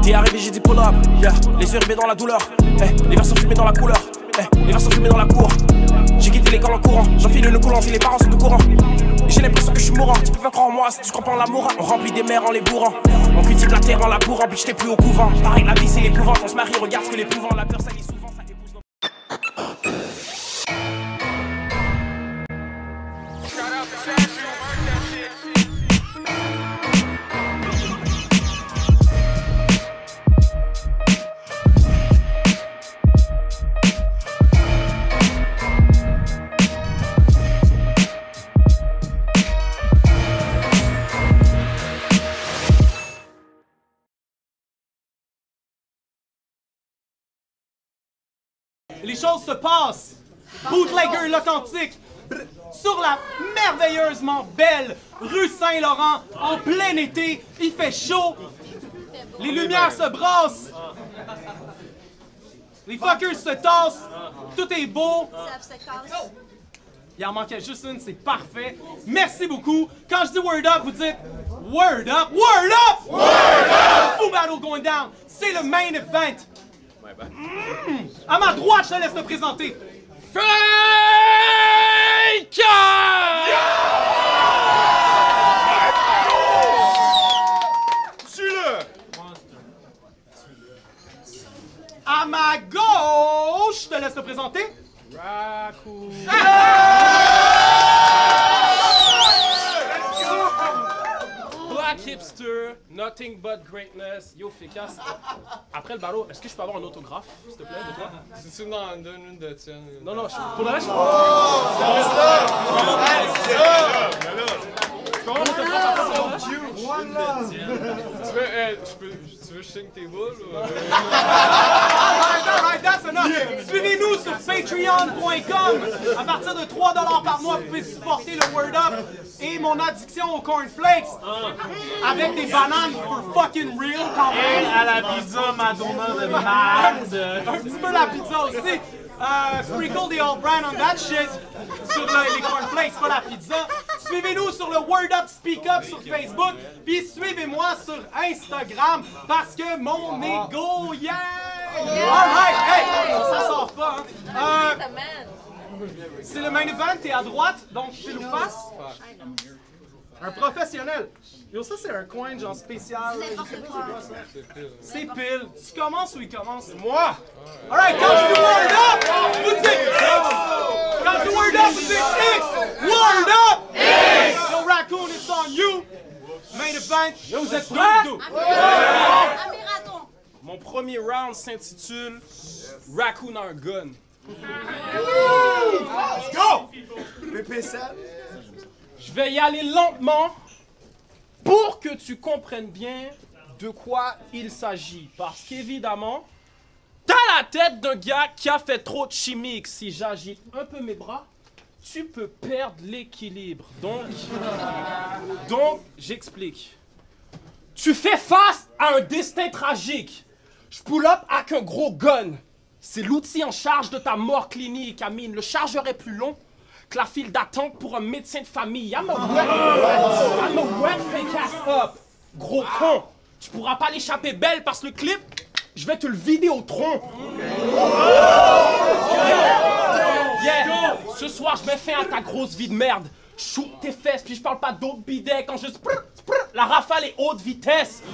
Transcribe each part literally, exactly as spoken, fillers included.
T'es arrivé, j'ai dit pull up, yeah. Les yeux rivés dans la douleur, hey. Les verres sont fumés dans la couleur, hey. Les verres sont fumés dans la cour. J'ai quitté l'école en courant, j'enfile une coulance et les parents sont au courant. J'ai l'impression que je suis mourant, tu peux pas croire en moi si tu crois pas en l'amour. On remplit des mers en les bourrant, on cultive la terre en la bourrant, puis j'étais plus au couvent. Pareil, la vie c'est l'épouvante, on se marie, regarde ce que l'épouvant, la peur ça lit souvent, ça épouse nos... Les choses se passent. Bootlegger l'authentique sur la merveilleusement belle rue Saint-Laurent en plein été. Il fait chaud. Les lumières se brassent. Les fuckers se tassent. Tout est beau. Il en manquait juste une, c'est parfait. Merci beaucoup. Quand je dis word up, vous dites word up, word up, word up. Fou battle going down. C'est le main event. Mmh. À ma droite, je te laisse te présenter. Faker! Suis-le! À ma gauche, je te laisse te présenter. Raku. Black hipster, nothing but greatness. Yo, Fécasse. Après le ballot, est-ce que je peux avoir un autographe, s'il te plaît, de toi? Si tu m'en donnes une de tienne. Non, non, je, pour le reste, je peux... Tu veux, eh, je peux, tu veux que je signe tes boules? Ou... Alright, alright, that's enough. Suivez-nous sur patreon point com. À partir de trois dollars par mois, vous pouvez supporter le Word Up et mon addiction aux cornflakes avec des bananes for fucking real quand même. Et à la pizza Madonna de merde. Un petit peu la pizza aussi. Euh, sprinkle the old brand on that shit sur le, les cornflakes, pas la pizza. Suivez-nous sur le Word Up Speak Up sur Facebook. Puis suivez-moi sur Instagram parce que mon ego, yeah! Alright, hey! Ça sort pas, hein? Euh, c'est le main event, t'es à droite, donc pile ou face. Un professionnel. Yo, ça c'est un coin genre spécial. C'est pile. Tu commences ou il commence? Moi! Alright, quand je dis word up, vous dites X! Quand je dis word up, vous dites X! Word up! X! Yo, Raccoon, it's on you! Main event, yo, vous êtes prêts? Mon premier round s'intitule Raccoon a un gun. Let's go! P sept. Je vais y aller lentement pour que tu comprennes bien de quoi il s'agit. Parce qu'évidemment, t'as la tête d'un gars qui a fait trop de chimique. Si j'agite un peu mes bras, tu peux perdre l'équilibre. Donc, donc j'explique. Tu fais face à un destin tragique. Je pull up avec un gros gun. C'est l'outil en charge de ta mort clinique, Amine. Le chargeur est plus long que la file d'attente pour un médecin de famille. I'm a wet, I'm a wet fake ass up. Gros con, tu pourras pas l'échapper belle parce que le clip, je vais te le vider au tronc. Yeah. Ce soir, je mets fin à ta grosse vie de merde. Je shoot tes fesses, puis je parle pas d'autres bidets quand je... La rafale est haute vitesse.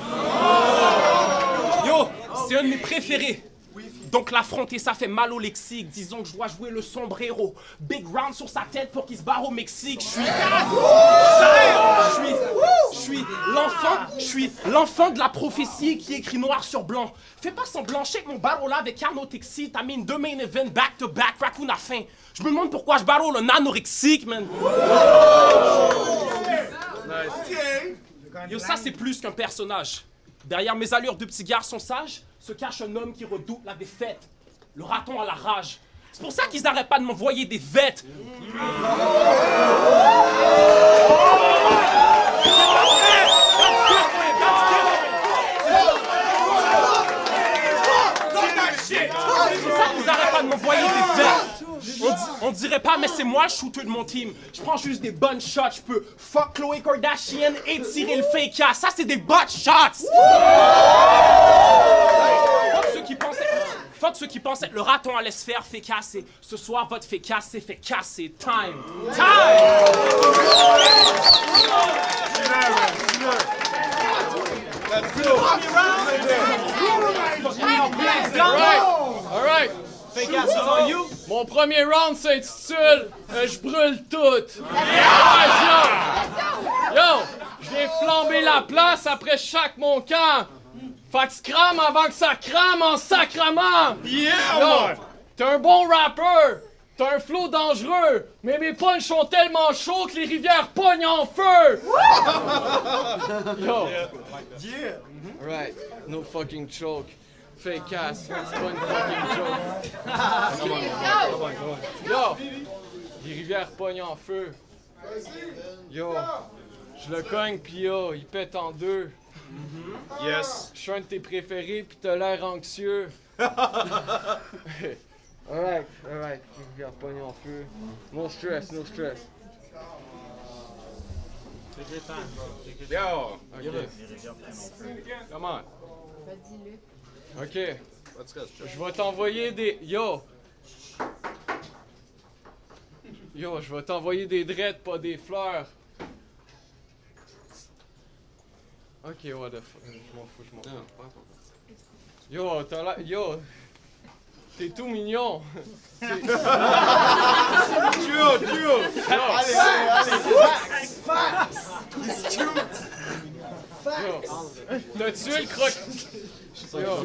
Yo, c'est un de mes préférés. Donc l'affronter, ça fait mal au lexique. Disons que je dois jouer le sombrero. Big round sur sa tête pour qu'il se barre au Mexique. Je suis... Je suis... Je suis l'enfant... Je suis l'enfant de la prophétie qui écrit noir sur blanc. Fais pas semblant, je sais que mon battle là avec Arnaud Texi, t'as mis une deux main event back to back, Raccoon a faim. Je me demande pourquoi je battle un anorexique, man. Yo, ça c'est plus qu'un personnage. Derrière mes allures de petit garçon sage, se cache un homme qui redoute la défaite. Le raton a la rage. C'est pour ça qu'ils n'arrêtent pas de m'envoyer des vêtes. C'est pour ça qu'ils n'arrêtent pas de m'envoyer des vêtes. On, di on dirait pas, mais c'est moi le shooter de mon team. Je prends juste des bonnes shots. Je peux fuck Khloé Kardashian et tirer le fake ass. Ça, c'est des butt shots. ceux qui pensaient que le raton allait se faire fécasser. Ce soir, votre fécasse s'est fait casser. Time! Time! Alright! Fécasse, it's on you. Mon premier round s'intitule euh, Je brûle tout. Alright, yo! Yo! Je viens flamber la place après chaque mon camp. Fait que scram avant que ça crame en sacrement! Yeah, Yo! T'es un bon rappeur! T'as un flow dangereux! Mais mes punchs sont tellement chauds que les rivières pognent en feu! Yo! Yeah! Right, no fucking joke. Fake ass, c'est pas une fucking joke. Yo! Les rivières pognent en feu. Yo! Je le cogne pis yo, il pète en deux. Yes! Je suis un de tes préférés pis t'as l'air anxieux. Alright, alright, les rivières pognent en feu. No stress, no stress. Yo! Ok. Come on. Ok. Je vais t'envoyer des. Yo! Yo, je vais t'envoyer des dreads, pas des fleurs. Ok, what the fuck. Je m'en fous, je m'en fous. Yo, t'as l'air. Yo! T'es tout mignon! Duo, duo! Allez, Yo! T'as tué le croc. Yo!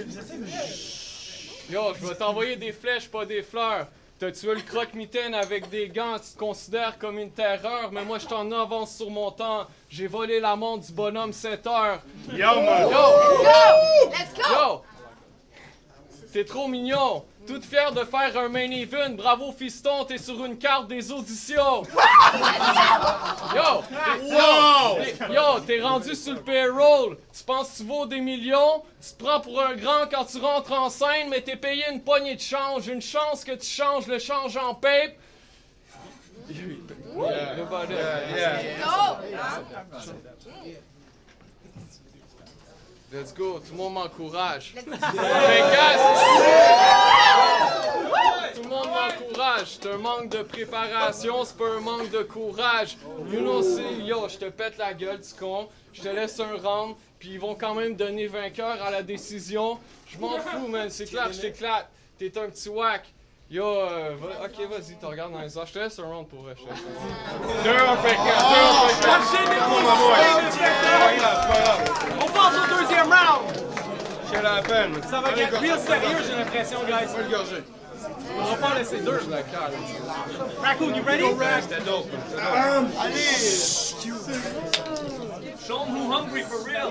Yo, je vais t'envoyer des flèches, pas des fleurs. T'as tué le croque-mitaine avec des gants, tu te considères comme une terreur, mais moi je t'en avance sur mon temps. J'ai volé la montre du bonhomme sept heures. Yo, man! Yo! Let's go! Yo! T'es trop mignon! Toute fière de faire un main event, bravo fiston, t'es sur une carte des auditions! Yo! t'es- Yo! t'es- Yo, t'es rendu sur le payroll! Tu penses que tu vaux des millions? Tu te prends pour un grand quand tu rentres en scène, mais t'es payé une poignée de change. Une chance que tu changes le change en pape. Yeah, about it. Yeah! Go! Let's go, tout le monde m'encourage. Let's Vegas! Tout le monde m'encourage. C'est un manque de préparation, c'est pas un manque de courage. You know, c'est yo, je te pète la gueule, tu con. Je te laisse un round, puis ils vont quand même donner vainqueur à la décision. Je m'en fous, man. C'est clair, je t'éclate. T'es un petit whack. Yo, euh, va- ok, vas-y, tu regardes dans les yeux. Je te laisse un round pour vrai. Je te laisse un round. Deux en fait, deux en fait. Cherchez des Come on, my boy! pouces, C'est pas grave, c'est pas grave. On passe au deuxième round. J'ai la peine. Ça va être real sérieux, j'ai l'impression, guys. Faut le gorger. On va pas laisser deux. Je la cale. Raccoon, you ready? C'était dope. Show them who hungry for real.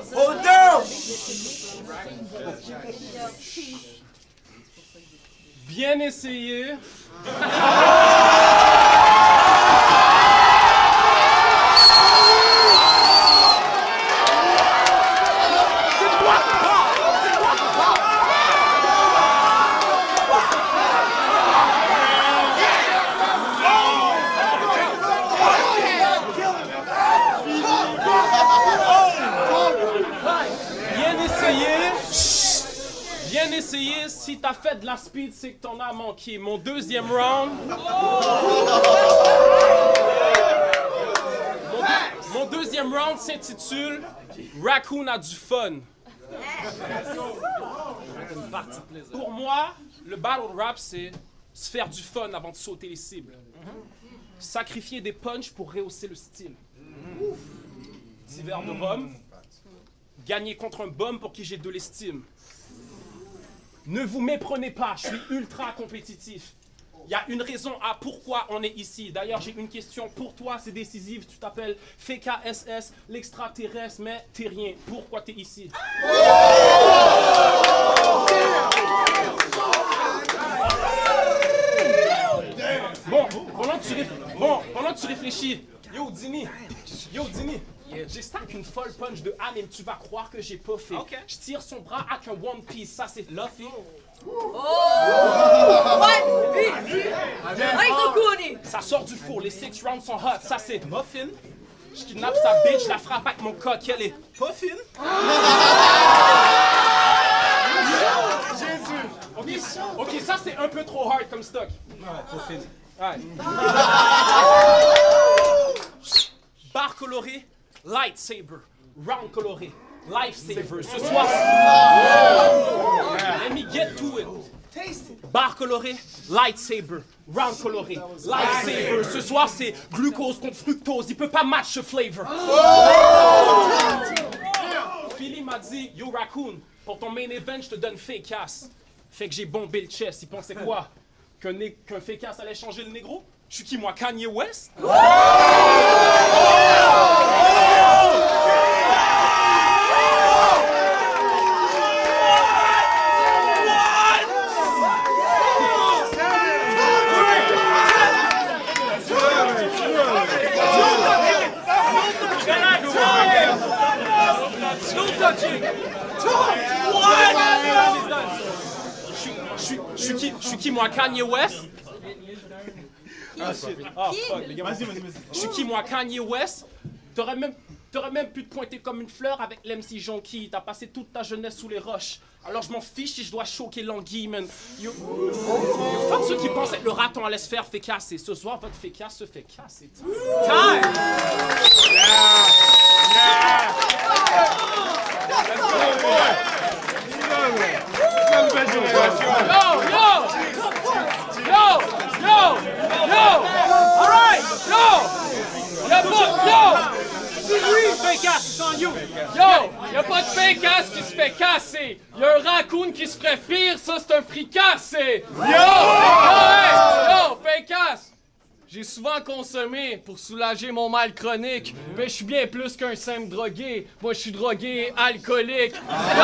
Bien essayé. Bien essayé. Bien essayé. Si t'as fait de la speed, c'est que t'en as manqué. Mon deuxième round. Mon, deux- mon deuxième round s'intitule Raccoon a du fun. Pour moi, le battle rap, c'est se faire du fun avant de sauter les cibles. Sacrifier des punchs pour rehausser le style. Petit verre de rhum. Gagner contre un bum pour qui j'ai de l'estime. Ne vous méprenez pas, je suis ultra compétitif. Il y a une raison à pourquoi on est ici. D'ailleurs, j'ai une question pour toi, c'est décisif. Tu t'appelles F K S S, l'extraterrestre, mais t'es rien. Pourquoi t'es ici? Bon, pendant que tu, réf- bon, pendant que tu réfléchis, yo Dini, yo Dini, j'ai stack une folle punch de anime, tu vas croire que j'ai pas fait. Ok. Je tire son bras avec un One Piece, ça c'est Luffy. Ça sort du four, les six rounds sont hot, ça c'est Muffin. Je kidnappe sa bitch, je la frappe avec mon coq, elle est pas fine. trop hard comme stock. Ouais. Barre colorée, lightsaber. Round coloré, lifesaver. Ce soir, let me get to it. Barre colorée, lightsaber. Round coloré, lifesaver. Ce soir, c'est glucose contre fructose. Il peut pas match ce flavor. Philly m'a dit, yo Raccoon, pour ton main event, je te donne fake ass. Fait que j'ai bombé le chest. Il pensait quoi? Qu'un qu'un fake ass allait changer le négro? Je suis qui, moi, Kanye West? Je suis qui, je suis qui, moi, Kanye West? Ah, shit. Ah, fuck, les gars. Vas-y, vas-y, vas-y. Je suis qui, moi, Kanye West? T'aurais même, t'aurais même pu te pointer comme une fleur avec l'M C Jonky. T'as passé toute ta jeunesse sous les roches. Alors je m'en fiche si je dois choquer l'anguille, man. Yo, yo, fuck ceux qui pensent que le raton allait se faire fécasser. Ce soir, votre fécasse se fait casser. Time! Yeah! Yeah! Yo, yo! Yo! Yo! Yo! Alright! Yo! Y'a pas... Yo! C'est lui, fake ass, it's on you! Yo! Y'a pas de fake ass qui se fait casser! Y'a un raccoon qui se ferait frire, ça c'est un fricassé! Yo! Yo! Hey! Yo! Fake ass! J'ai souvent consommé pour soulager mon mal chronique, mais je suis bien plus qu'un simple drogué. Moi, je suis drogué et alcoolique. Yo!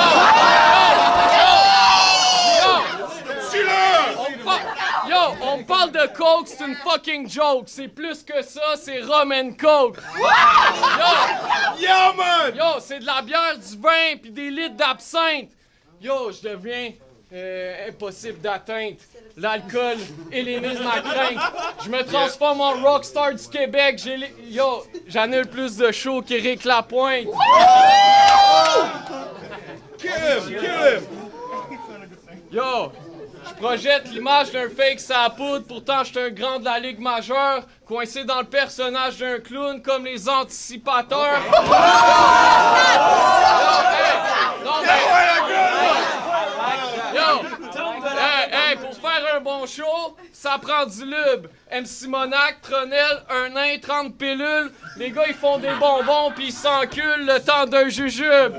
Yo! Yo! Yo! On par... Yo, on me parle de coke, c'est une fucking joke. C'est plus que ça, c'est rum and coke. Yo! Yo, man! Yo, c'est de la bière, du vin, puis des litres d'absinthe. Yo, je deviens euh, impossible d'atteinte. L'alcool élénise ma crainte. Je me transforme en rockstar du Québec. J'ai les... Yo, j'annule plus de shows qu'Éric Lapointe. Kill him! Kill him! Yo, je projette l'image d'un fake sa poudre. Pourtant, je suis un grand de la Ligue majeure. Coincé dans le personnage d'un clown comme les anticipateurs. Yo, hey, non, mais... Yo! Hey, hey, pour faire un bon show, ça prend du lube. M C Monac, Tronel, un nain, trente pilules. Les gars, ils font des bonbons puis ils s'enculent le temps d'un jujube.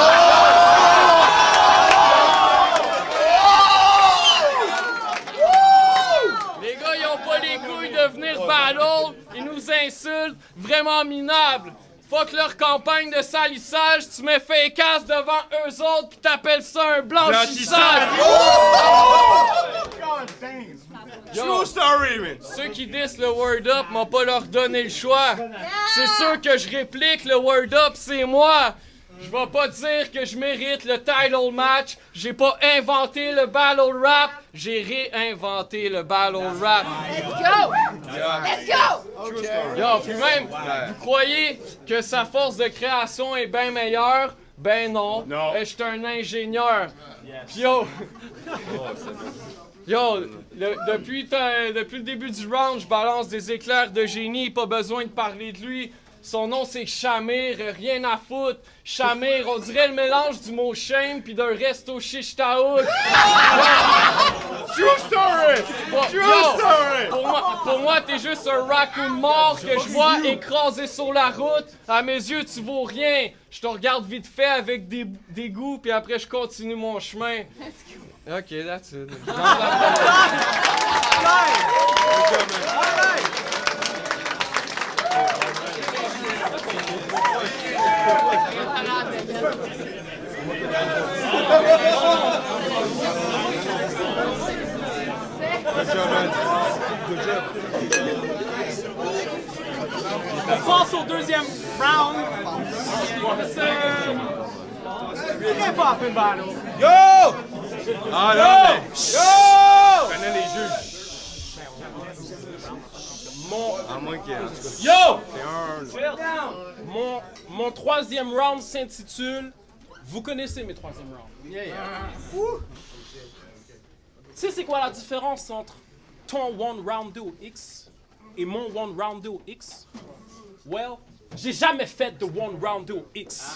Les gars, ils ont pas les couilles de venir battle. Ils nous insultent. Vraiment minable. Fuck leur campagne de salissage, tu mets fake ass devant eux autres pis t'appelles ça un blanchissage! True story, man! Ceux qui disent le word up m'ont pas leur donné le choix. C'est sûr que je réplique le word up, c'est moi! Je vais pas dire que je mérite le title match. J'ai pas inventé le battle rap. J'ai réinventé le battle rap. Let's go! Let's go! True story. Yo, puis même, vous croyez que sa force de création est bien meilleure? Ben non. Non. Je suis un ingénieur. Puis yo... Yo, le- depuis, ta- depuis le début du round, je balance des éclairs de génie. Pas besoin de parler de lui. Son nom, c'est Shamir, rien à foutre. Shamir, on dirait le mélange du mot shame puis d'un resto shish taouk. True story! Bon, True yo, story! Pour moi, pour moi, t'es juste un raccoon mort que je vois écrasé sur la route. À mes yeux, tu vaux rien. Je te regarde vite fait avec des, des goûts, puis après, je continue mon chemin. Ok, that's it. On passe au deuxième round. C'est très pas une battle. Yo! Ah non, mais... Yo! Je connais les juges. Mon, À moins qu'il y ait... en tout cas, yo! c'est un... Mon, mon troisième round s'intitule... Vous connaissez mes troisième rounds. sais c'est quoi la différence entre ton One Round Duo X et mon One Round Duo X? Well, j'ai jamais fait de One Round Duo X.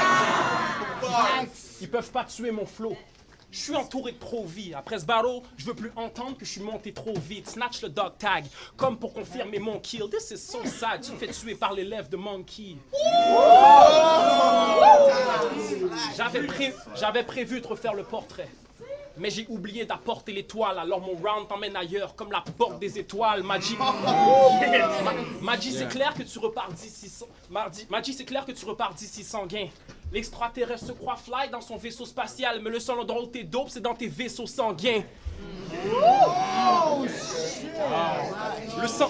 Ils peuvent pas tuer mon flow. Je suis entouré de trop vie. Après ce battle, je veux plus entendre que je suis monté trop vite. Snatch le dog tag, comme pour confirmer mon kill. This is so sad. Tu me fais tuer par l'élève de Monkey. J'avais pré j'avais prévu de refaire le portrait. Mais j'ai oublié d'apporter l'étoile, alors mon round t'emmène ailleurs, comme la porte des étoiles, Maji. Maji, c'est clair que tu repars d'ici sans... Maji, c'est clair que tu repars d'ici sanguin. L'extraterrestre se croit fly dans son vaisseau spatial, mais le seul endroit où t'es dope, c'est dans tes vaisseaux sanguins. Le sang...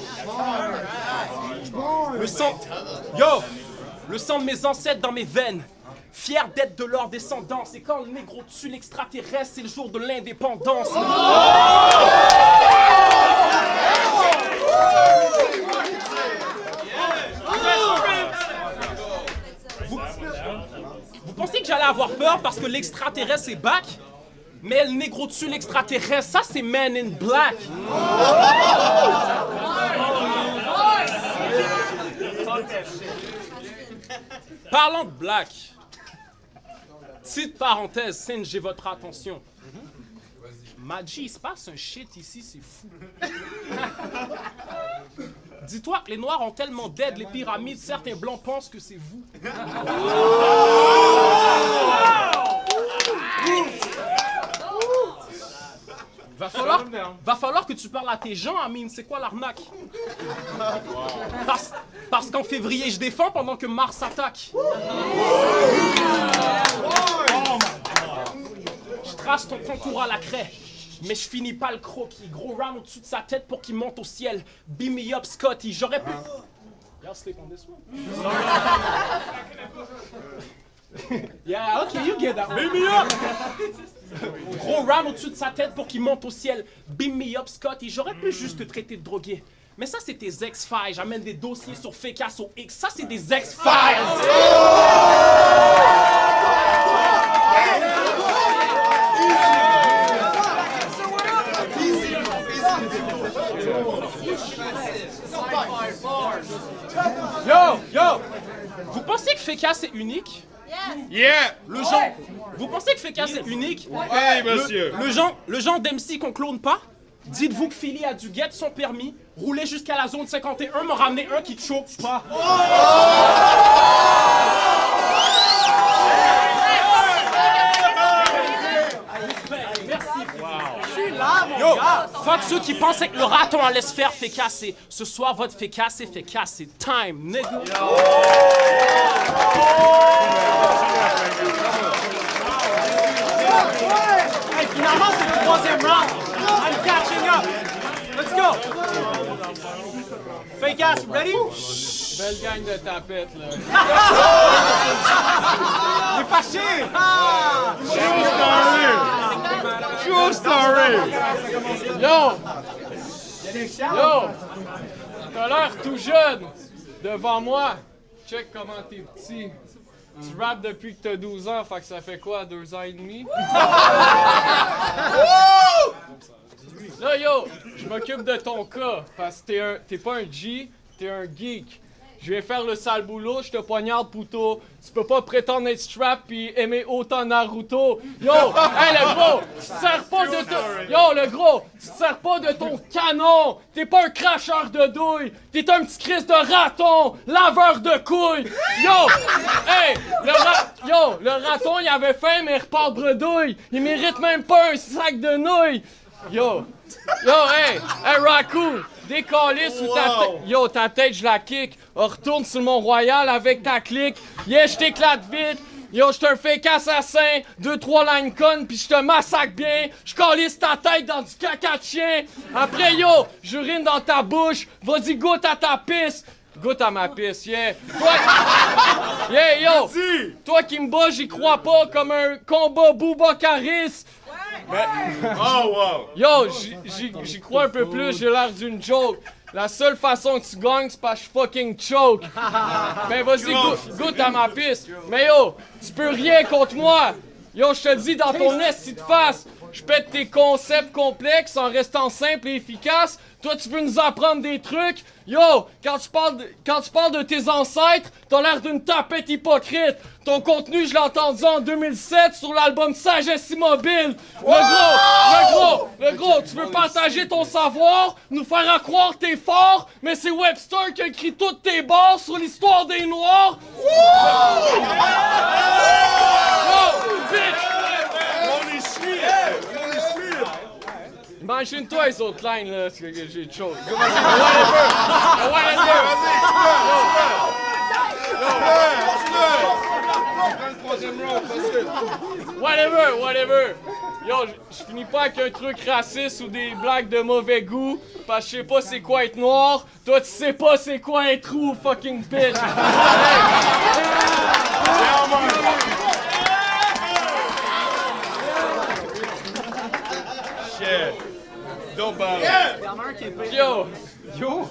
Le sang... Yo! Le sang de mes ancêtres dans mes veines. Fier d'être de leur descendance. Et quand le négro tue l'extraterrestre, c'est le jour de l'indépendance. Vous, vous pensez que j'allais avoir peur parce que l'extraterrestre est back? Mais le négro tue l'extraterrestre, ça c'est Man in Black. Parlant de Black, petite parenthèse, since j'ai votre attention. Maji, il se passe un shit ici, c'est fou. Dis-toi que les Noirs ont tellement d'aide les pyramides, certains Blancs pensent que c'est vous. Va falloir, va falloir que tu parles à tes gens, Amine. C'est quoi l'arnaque? Parce, parce qu'en février, je défends pendant que Mars attaque. Je trace ton contour à la craie, mais je finis pas le croquis. Gros round au-dessus de sa tête pour qu'il monte au ciel. Beam me up, Scotty. J'aurais pu... Y'all sleep on this one? Yeah, okay, you get that. Beam me up! Gros round au-dessus de sa tête pour qu'il monte au ciel. Beam me up, Scotty. J'aurais pu juste te traiter de drogué. Mais ça, c'est tes X-Files. J'amène des dossiers sur Fécasse au X. Ça, c'est des X-Files. Yo, yo! Vous pensez que Fécasse est unique? Yeah! Le genre... Vous pensez que Fécasse est unique? Hey, monsieur! Le, le genre, le genre d'M C qu'on clone pas? Dites-vous que Philly a dû get son permis, rouler jusqu'à la zone cinquante et un, m'en ramener un qui choke pas. Yo, fuck ceux qui pensaient que le raton allait se faire fécasser. Ce soir, votre fécasse est fécasse. C'est time, nigga. Hey, finalement, c'est le troisième round. I'm catching up. Let's go. Fake ass, ready? Belle gang de tapettes, là. Il est fâché. Ah! True story! Yo! Yo! T'as l'air tout jeune devant moi. Check comment t'es petit. Tu rappes depuis que t'as douze ans, fait que ça fait quoi, deux ans et demi? Là, yo, je m'occupe de ton cas, parce que t'es un, t'es pas un G, t'es un geek. Je vais faire le sale boulot, je te poignarde, pouto. Tu peux pas prétendre être strap pis aimer autant Naruto. Yo, hey le gros, tu te sers pas de ton... Yo, le gros, tu te sers pas de ton canon. T'es pas un cracheur de douille. T'es un petit Christ de raton, laveur de couilles. Yo, hey, le ra... Yo, le raton, il avait faim, mais il repart bredouille. Il mérite même pas un sac de nouilles. Yo, yo, hey, hey, Raccoon, décalisse ou ta tête. Yo, ta tête, je la kick. Retourne sur le Mont-Royal avec ta clique. Yeah, je t'éclate vite. Yo, je te un fake assassin. Deux, trois line con, pis je te massacre bien. Je calisse ta tête dans du caca de chien. Après, yo, j'urine dans ta bouche. Vas-y, goûte à ta pisse. Goûte à ma pisse, yeah. Toi, yeah, yo. Toi qui me bats, j'y crois pas comme un combat Boubacaris. Mais... Oh, wow! Yo, j'y crois un peu plus, j'ai l'air d'une joke. La seule façon que tu gagnes, c'est parce que je fucking choke. Ben vas-y, goûte, goûte à ma piste. Mais yo, tu peux rien contre moi. Yo, je te le dis dans ton esti de face, je pète tes concepts complexes en restant simple et efficace. Toi, tu veux nous apprendre des trucs? Yo, quand tu parles de, quand tu parles de tes ancêtres, t'as l'air d'une tapette hypocrite. Ton contenu, je l'ai entendu en deux mille sept sur l'album Sagesse Immobile. Le gros, le gros, le gros, tu veux partager ton savoir, nous faire croire que t'es fort, mais c'est Webster qui a écrit toutes tes barres sur l'histoire des Noirs. Yo, bitch! Imagine-toi les autres lines là, c'est que j'ai de choses. Whatever! Whatever! Whatever, whatever! Yo, je finis pas avec un truc raciste ou des blagues de mauvais goût, parce que je sais pas c'est quoi être noir, toi tu sais pas c'est quoi être roux, fucking bitch! Shit. Don't battle. Yeah! Yo! Yo!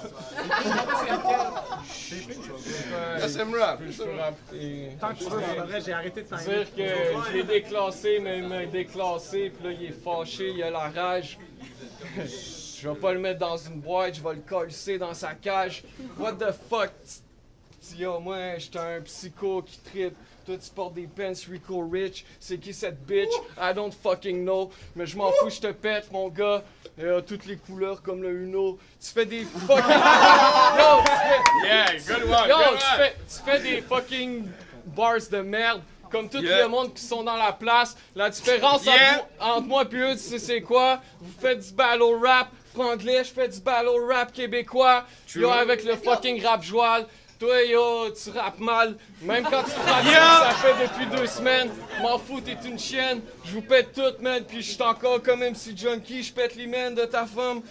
S M Rap. Tant que tu veux, pour vrai, j'ai arrêté de t'en Dire que je l'ai déclassé, mais il m'a déclassé, puis là il est fâché, il a la rage. Je vais pas le mettre dans une boîte, je vais le coller dans sa cage. What the fuck? Yo, moi, j'étais un psycho qui trippe. Toi, tu portes des pants Rico Rich. C'est qui cette bitch? I don't fucking know. Mais je m'en fous, je te pète, mon gars. Euh, toutes les couleurs comme le Uno. Tu fais des fucking. Yo, tu fais. Yeah, good one. Yo, good tu one. fais, tu fais des fucking bars de merde. Comme tout Yeah. le monde qui sont dans la place. La différence Yeah. entre, moi- entre moi et eux, tu sais c'est quoi? Vous faites du battle rap franglais, je fais du battle rap québécois. True. Yo, avec le fucking rap joual. Toi, yo, tu rappes mal. Même quand tu pratiques, Yeah. ça fait depuis deux semaines. M'en fous, t'es une chienne. Je vous pète toutes, man. Puis je suis encore comme M C Junkie. Je pète les mains de ta femme.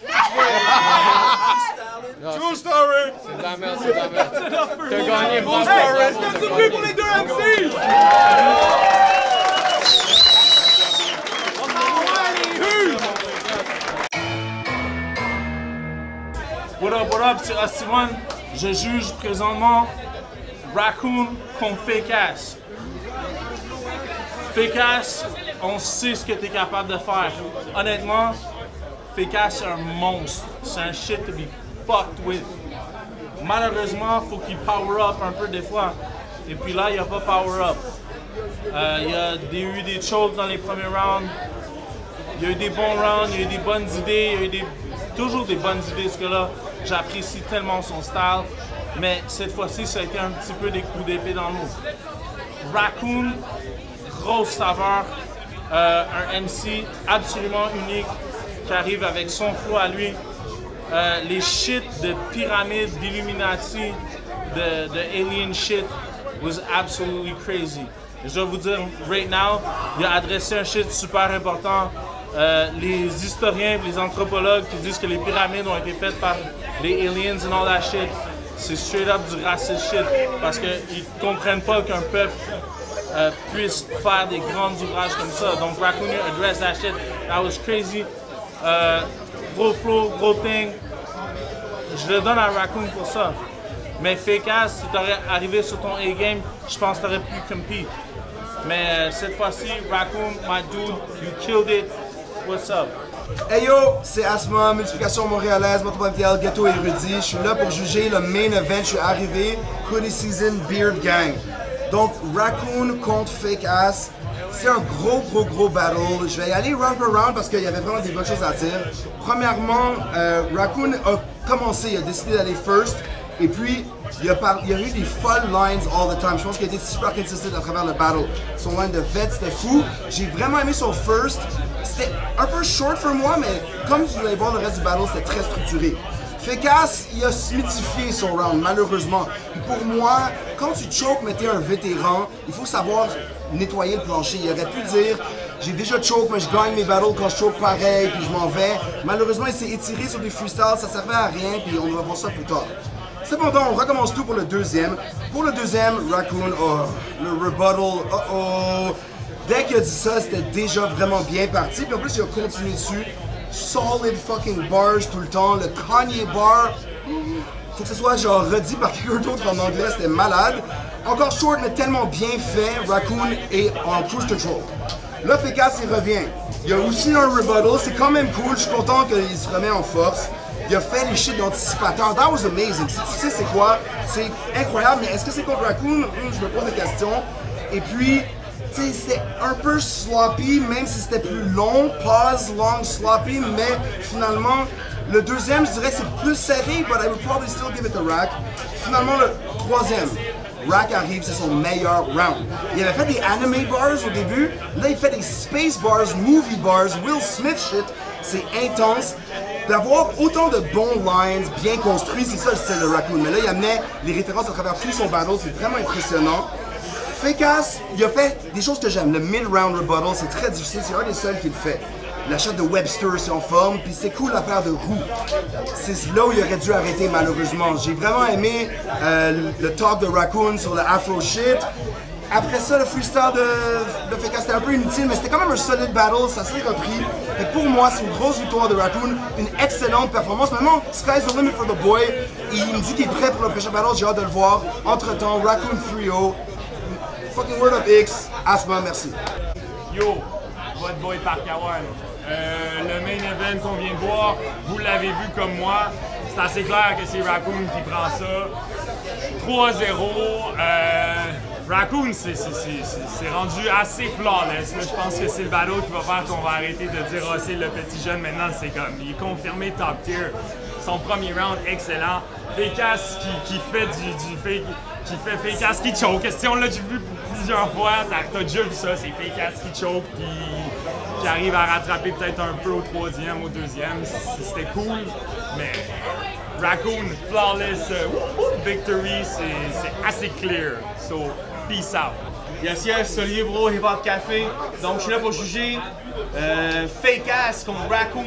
Non, True story. c'est de la merde, c'est de la merde. T'as gagné, bravo. Hey, bravo, est-ce que t'as tu gagné. pries pour les deux M Cs? On s'envoie les hues! What up, what up, c'est Rastiwan. Je juge présentement Raccoon contre Fake Ass. Fake Ass, on sait ce que t'es capable de faire. Honnêtement, Fake Ass c'est un monstre. C'est un shit to be fucked with. Malheureusement, faut qu'il power up un peu des fois. Et puis là, il a pas power up. Euh, il y a des, eu des chokes dans les premiers rounds. Il y a eu des bons rounds, il y a eu des bonnes idées, il y a eu des, toujours des bonnes idées ce gars-là. J'apprécie tellement son style, mais cette fois-ci, ça a été un petit peu des coups d'épée dans l'eau. Raccoon, grosse saveur, euh, un M C absolument unique qui arrive avec son flow à lui. Euh, les shit de pyramide, d'Illuminati, de, de alien shit was absolutely crazy. Et je dois vous dire, right now, il a adressé un shit super important. Euh, les historiens, les anthropologues qui disent que les pyramides ont été faites par les aliens and all that shit, c'est straight up du racist shit parce qu'ils comprennent pas qu'un peuple euh, puisse faire des grands ouvrages comme ça. Donc Raccoon address that shit, that was crazy. Euh, gros flow, gros thing. Je le donne à Raccoon pour ça. Mais Fake Ass, si t'aurais arrivé sur ton A-game, je pense que t'aurais pu compete. Mais euh, cette fois-ci, Raccoon, my dude, you killed it. What's up? Hey yo, c'est Asma, multiplication montréalaise, Moto M T L, Ghetto Érudit. Je suis là pour juger le main event. Je suis arrivé, Hoodie Season Beard Gang. Donc, Raccoon contre Fake Ass. C'est un gros, gros, gros battle. Je vais y aller round per round parce qu'il y avait vraiment des bonnes choses à dire. Premièrement, euh, Raccoon a commencé, il a décidé d'aller first. Et puis, il a, par... il a eu des folles lines all the time. Je pense qu'il a été super consistent à travers le battle. Son line de vet, c'était fou. J'ai vraiment aimé son first. C'était un peu short pour moi, mais comme vous allez voir le reste du battle, c'était très structuré. Fake Ass, il a smithifié son round, malheureusement. Et pour moi, quand tu choke, mais t'es un vétéran, il faut savoir nettoyer le plancher. Il aurait pu dire, j'ai déjà choke, mais je gagne mes battles quand je choke pareil, puis je m'en vais. Malheureusement, il s'est étiré sur des freestyles, ça servait à rien, puis on va voir ça plus tard. Cependant, on recommence tout pour le deuxième. Pour le deuxième, Raccoon, oh, le rebuttal, oh oh. Dès qu'il a dit ça, c'était déjà vraiment bien parti. Puis en plus, il a continué dessus. Solid fucking bars tout le temps. Le Kanye bar, faut que ce soit genre redit par quelqu'un d'autre en anglais, c'était malade. Encore short, mais tellement bien fait. Raccoon est en cruise control. Là, Fécasse, il revient. Il y a aussi un rebuttal, c'est quand même cool, je suis content qu'il se remet en force. Il a fait les shit d'anticipateur, that was amazing. Si tu sais c'est quoi, c'est incroyable, mais est-ce que c'est contre Raccoon? Hum, je me pose des questions. Et puis, tu sais, c'était un peu sloppy, même si c'était plus long, pause, long, sloppy, mais finalement, le deuxième, je dirais que c'est plus serré, but I would probably still give it to Rack. Finalement, le troisième. Rack arrive, c'est son meilleur round. Il avait fait des anime bars au début, là il fait des space bars, movie bars, Will Smith shit, c'est intense. D'avoir autant de bons lines bien construits, c'est ça le style de Raccoon. Mais là il amenait les références à travers tout son battle, c'est vraiment impressionnant. Fécasse, il a fait des choses que j'aime. Le mid-round rebuttal, c'est très difficile, c'est un des seuls qui le fait. La shot de Webster, c'est en forme, puis c'est cool l'affaire de Roux. C'est là où il aurait dû arrêter malheureusement. J'ai vraiment aimé euh, le talk de Raccoon sur le Afro shit. Après ça, le freestyle de, de Fécasse, c'était un peu inutile, mais c'était quand même un solide battle, ça s'est repris. Et pour moi, c'est une grosse victoire de Raccoon, une excellente performance. Maintenant, sky's the limit for the boy. Il me dit qu'il est prêt pour le prochain battle, j'ai hâte de le voir. Entre-temps, Raccoon trois oh. Fucking Word Up X, Asma, merci. Yo, votre boy Parkawan. Euh, le main event qu'on vient de voir, vous l'avez vu comme moi. C'est assez clair que c'est Raccoon qui prend ça. trois zéro. Euh, Raccoon, c'est rendu assez flawless. Là. Je pense que c'est le battle qui va faire qu'on va arrêter de dire oh, c'est le petit jeune. Maintenant, c'est comme, il est confirmé top tier. Son premier round, excellent. Fécasse qui, qui fait du, du fake, qui fait Fécasse qui choke. Question là, j'ai vu plusieurs fois. T'as as déjà vu ça, c'est Fécasse qui choke, qui, qui arrive à rattraper peut-être un peu au troisième, au deuxième. C'était cool, mais Raccoon, flawless uh, victory, c'est assez clear. So, peace out. Yes, yes, Olivier Bro, Hip Hop Café. Donc, je suis là pour juger euh, Fécasse contre Raccoon.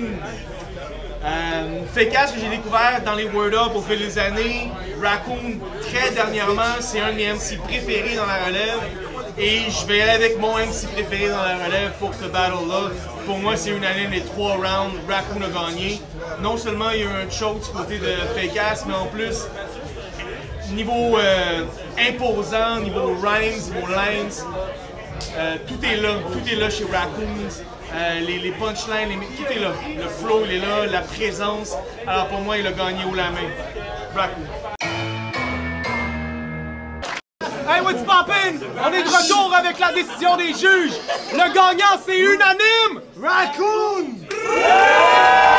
Euh, Fécasse que j'ai découvert dans les Word Up au fil des années. Raccoon, très dernièrement, c'est un de mes M C préférés dans la relève. Et je vais aller avec mon M C préféré dans la relève pour ce battle-là. Pour moi, c'est unanime, les trois rounds, Raccoon a gagné. Non seulement il y a eu un choke du côté de Fécasse, mais en plus, niveau euh, imposant, niveau rhymes, niveau lines, euh, tout est là, tout est là chez Raccoon. Euh, les, les punchlines, les, tout est là. Le flow, il est là, la présence. Alors pour moi, il a gagné haut la main. Raccoon. Hey, what's poppin'? On est de retour avec la décision des juges. Le gagnant, c'est unanime! Raccoon! Yeah!